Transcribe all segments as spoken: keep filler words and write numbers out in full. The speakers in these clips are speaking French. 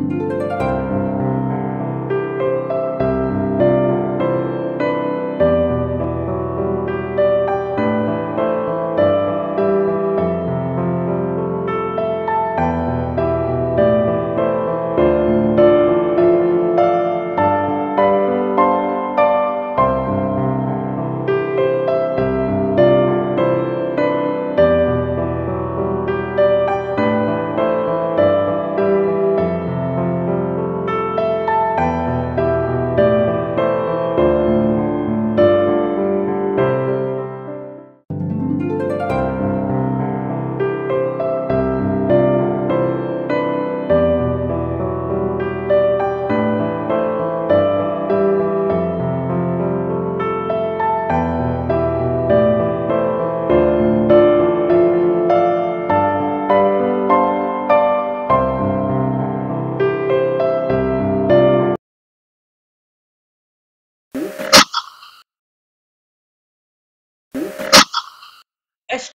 Est-ce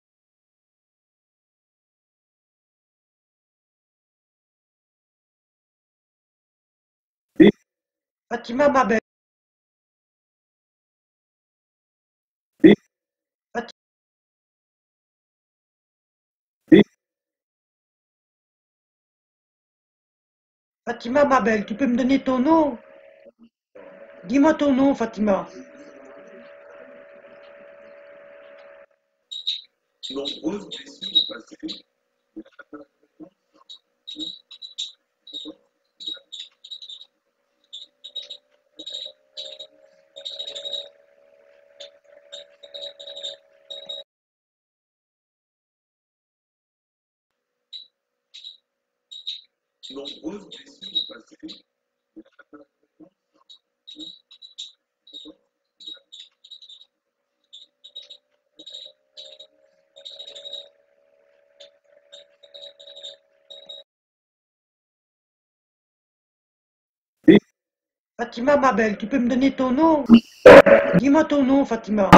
Fatima, ma belle, Fati- Fatima, ma belle, tu peux me donner ton nom? Dis-moi ton nom, Fatima. Fatima, ma belle, tu peux me donner ton nom? Dis-moi ton nom, Fatima.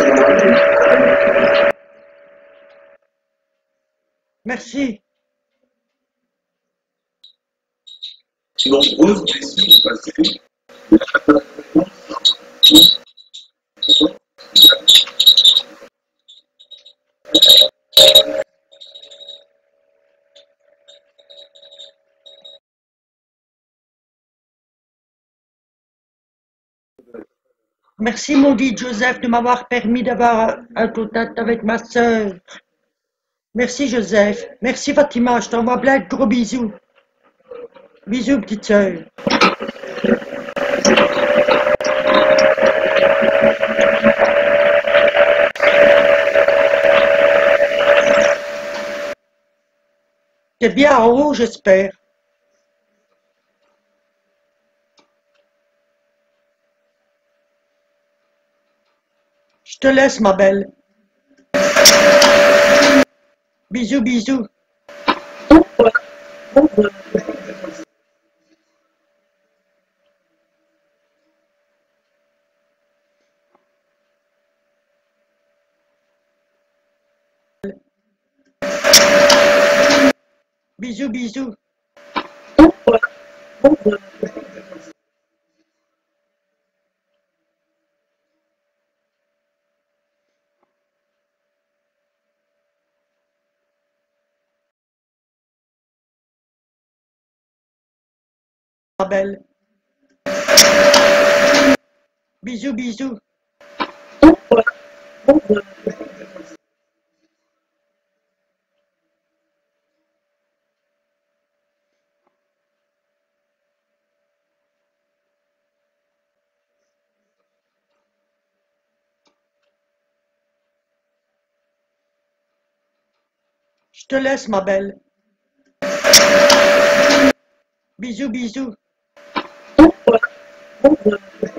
Merci. Merci, mon guide Joseph, de m'avoir permis d'avoir un contact avec ma sœur. Merci, Joseph. Merci, Fatima. Je t'envoie plein de gros bisous. Bisous, petite sœur. T'es bien en haut, j'espère. Je te laisse, ma belle. Bisous, bisous. Bisous, bisous. Ma belle. Bisous, bisous. Je te laisse, ma belle. Bisous, bisous.